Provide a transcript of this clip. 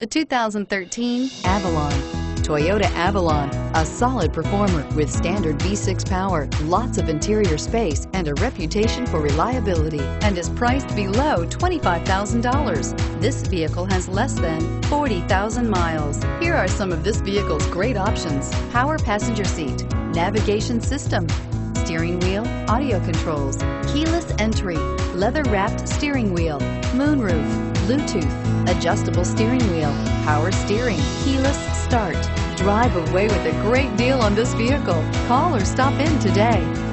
The 2013 Avalon. Toyota Avalon, a solid performer with standard V6 power, lots of interior space, and a reputation for reliability, and is priced below $25,000. This vehicle has less than 40,000 miles. Here are some of this vehicle's great options: power passenger seat, navigation system, steering wheel audio controls, keyless entry, leather-wrapped steering wheel, moonroof, Bluetooth, adjustable steering wheel, power steering, keyless start. Drive away with a great deal on this vehicle. Call or stop in today.